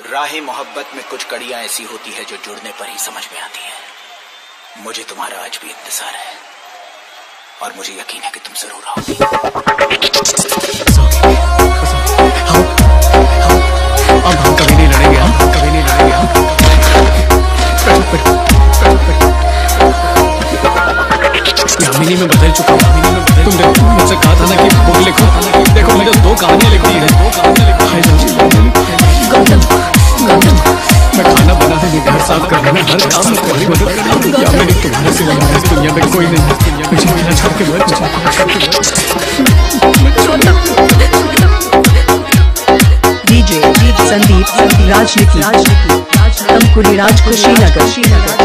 राहे मोहब्बत में कुछ कड़ियां ऐसी होती है जो जुड़ने पर ही समझ में आती है। मुझे तुम्हारा आज भी इंतजार है और मुझे यकीन है कि तुम जरूर आओगे। अब हम कभी नहीं लड़ेंगे, हम कभी नहीं लड़ेंगे। यामिनी में बदल चुका हूँ। तुम देखो, मुझसे कहा था ना कि बुक लिखो। देखो मुझे 2 कहानियां लिखी है। मैं खाना बनाने में, घर साफ करने में, हर काम में तुम्हारी मदद करूंगा। यामिनी तुम्हारे सिवा इस दुनिया में कोई नहीं। मुझे मेरा छोड़ के मत डीजे संदीप राजनीति तमकुरी राज कुशीनगर।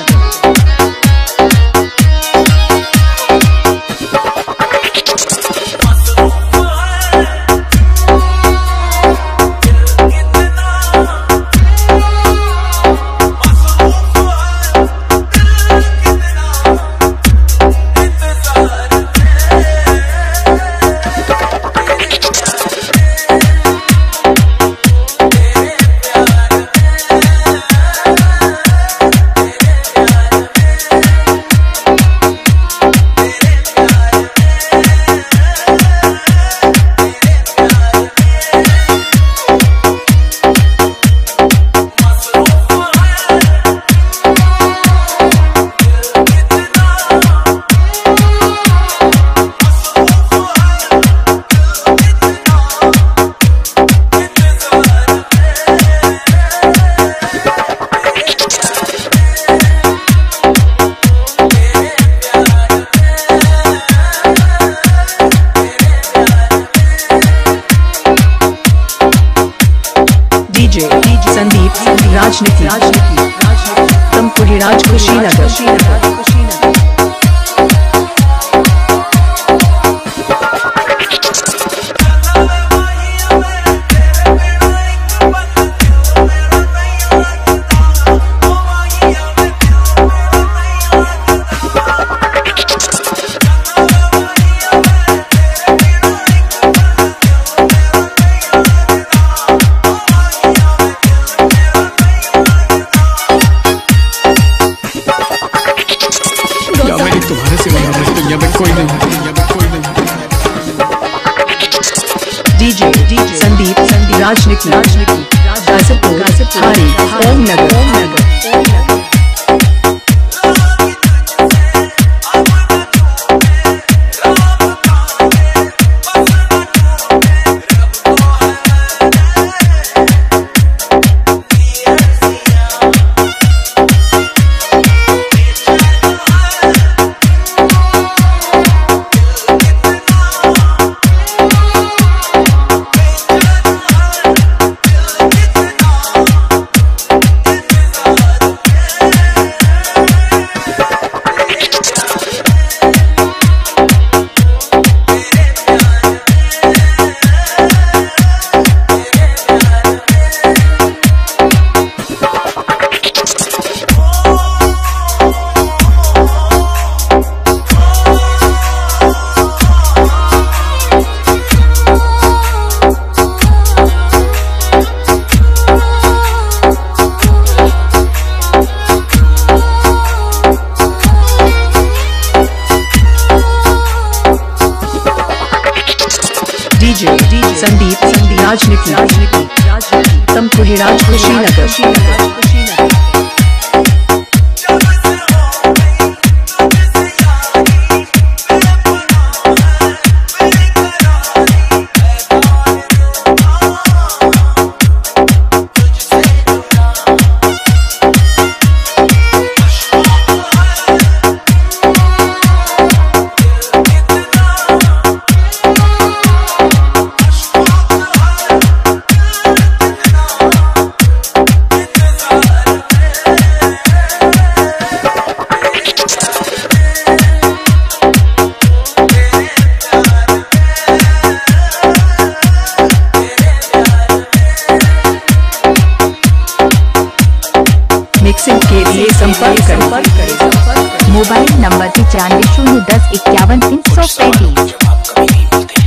संदीप राजनीति तमकुरी राज कुशीनगर। तुम्हारे सिवा इस दुनिया में कोई नहीं। डीजे संदीप राजनीति गाजीपुर ओम नगर। डीजे संदीप राजनीति तमकुरी राज कुशीनगर। मिक्सिंग के लिए संपर्क करें। Mobile number 95 010 51 335।